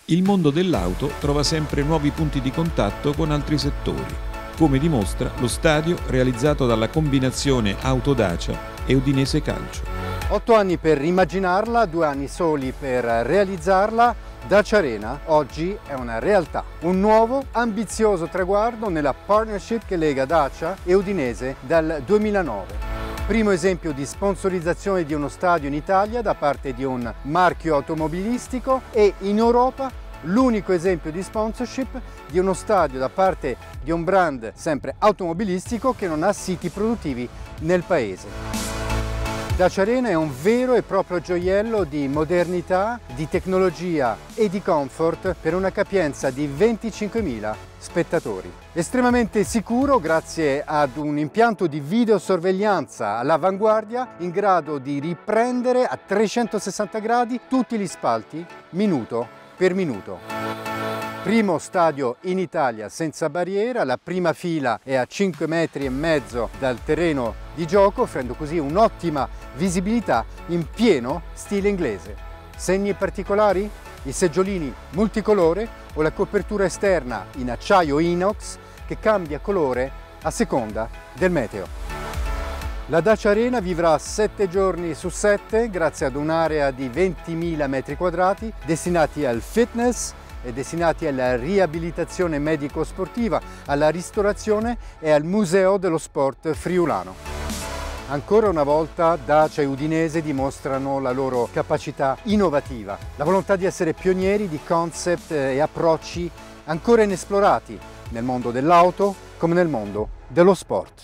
Il mondo dell'auto trova sempre nuovi punti di contatto con altri settori, come dimostra lo stadio realizzato dalla combinazione Auto Dacia e Udinese Calcio. 8 anni per immaginarla, 2 anni soli per realizzarla. Dacia Arena oggi è una realtà, un nuovo ambizioso traguardo nella partnership che lega Dacia e Udinese dal 2009. Primo esempio di sponsorizzazione di uno stadio in Italia da parte di un marchio automobilistico e in Europa l'unico esempio di sponsorship di uno stadio da parte di un brand sempre automobilistico che non ha siti produttivi nel paese. Dacia Arena è un vero e proprio gioiello di modernità, di tecnologia e di comfort per una capienza di 25.000 spettatori. Estremamente sicuro grazie ad un impianto di videosorveglianza all'avanguardia in grado di riprendere a 360 gradi tutti gli spalti minuto per minuto. Primo stadio in Italia senza barriera, la prima fila è a 5,5 metri dal terreno di gioco, offrendo così un'ottima visibilità in pieno stile inglese. Segni particolari? I seggiolini multicolore o la copertura esterna in acciaio inox che cambia colore a seconda del meteo. La Dacia Arena vivrà 7 giorni su 7 grazie ad un'area di 20.000 metri quadrati destinati al fitness e destinati alla riabilitazione medico-sportiva, alla ristorazione e al museo dello sport friulano. Ancora una volta Dacia e Udinese dimostrano la loro capacità innovativa, la volontà di essere pionieri di concept e approcci ancora inesplorati nel mondo dell'auto come nel mondo dello sport.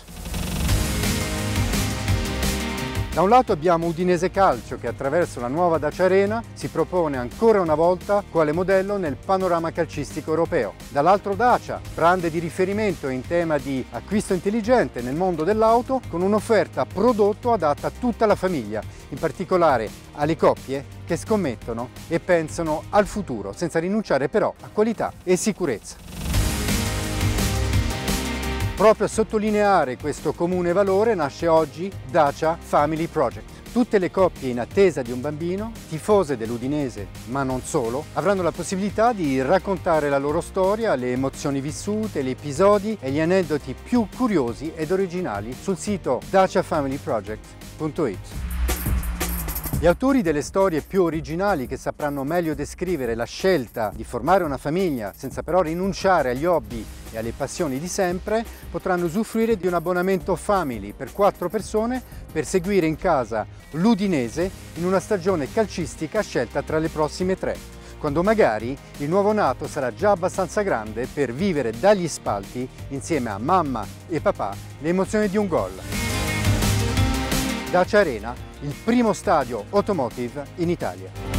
Da un lato abbiamo Udinese Calcio che attraverso la nuova Dacia Arena si propone ancora una volta quale modello nel panorama calcistico europeo. Dall'altro Dacia, brand di riferimento in tema di acquisto intelligente nel mondo dell'auto con un'offerta prodotto adatta a tutta la famiglia, in particolare alle coppie che scommettono e pensano al futuro, senza rinunciare però a qualità e sicurezza. Proprio a sottolineare questo comune valore nasce oggi Dacia Family Project. Tutte le coppie in attesa di un bambino, tifose dell'Udinese ma non solo, avranno la possibilità di raccontare la loro storia, le emozioni vissute, gli episodi e gli aneddoti più curiosi ed originali sul sito daciafamilyproject.it. Gli autori delle storie più originali che sapranno meglio descrivere la scelta di formare una famiglia senza però rinunciare agli hobby e alle passioni di sempre potranno usufruire di un abbonamento family per 4 persone per seguire in casa l'Udinese in una stagione calcistica scelta tra le prossime 3, quando magari il nuovo nato sarà già abbastanza grande per vivere dagli spalti insieme a mamma e papà le emozioni di un gol. Dacia Arena, il primo stadio automotive in Italia.